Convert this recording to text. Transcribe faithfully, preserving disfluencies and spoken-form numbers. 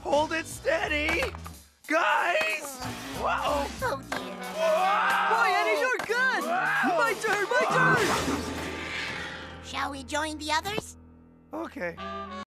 Hold it steady! Guys! Whoa! Oh, dear. Boy, Eddie, you're good! My turn, my turn! Shall we join the others? Okay.